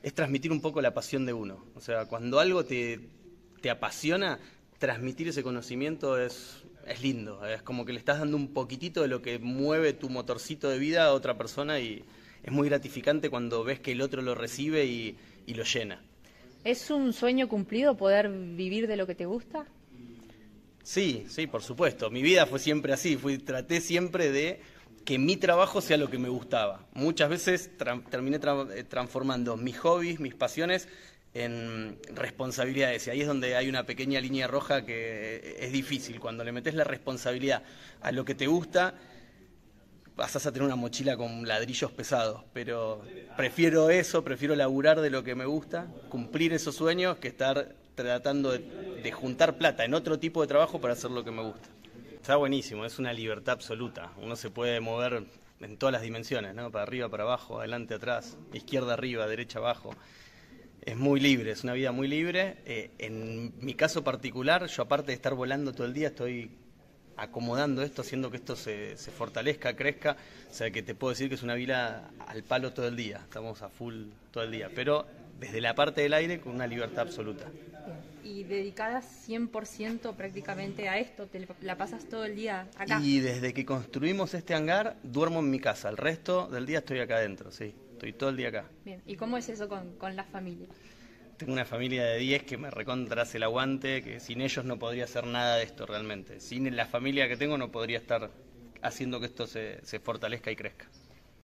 es transmitir un poco la pasión de uno. O sea, cuando algo te apasiona, transmitir ese conocimiento es lindo. Es como que le estás dando un poquitito de lo que mueve tu motorcito de vida a otra persona y es muy gratificante cuando ves que el otro lo recibe y lo llena. ¿Es un sueño cumplido poder vivir de lo que te gusta? Sí, sí, por supuesto. Mi vida fue siempre así. Traté siempre de que mi trabajo sea lo que me gustaba. Muchas veces terminé transformando mis hobbies, mis pasiones, en responsabilidades. Y ahí es donde hay una pequeña línea roja que es difícil. Cuando le metes la responsabilidad a lo que te gusta, pasás a tener una mochila con ladrillos pesados. Pero prefiero eso, prefiero laburar de lo que me gusta, cumplir esos sueños, que estar tratando de juntar plata en otro tipo de trabajo para hacer lo que me gusta. Está buenísimo, es una libertad absoluta. Uno se puede mover en todas las dimensiones, ¿no? Para arriba, para abajo, adelante, atrás, izquierda, arriba, derecha, abajo. Es muy libre, es una vida muy libre. En mi caso particular, yo aparte de estar volando todo el día, estoy acomodando esto, haciendo que esto se fortalezca, crezca. O sea que te puedo decir que es una vida al palo todo el día. Estamos a full todo el día. Pero desde la parte del aire con una libertad absoluta. Y dedicada 100% prácticamente a esto, te la pasas todo el día acá. Y desde que construimos este hangar, duermo en mi casa. El resto del día estoy acá adentro, sí. Estoy todo el día acá. Bien, ¿y cómo es eso con la familia? Tengo una familia de 10 que me recontra hace el aguante, que sin ellos no podría hacer nada de esto realmente. Sin la familia que tengo no podría estar haciendo que esto se fortalezca y crezca.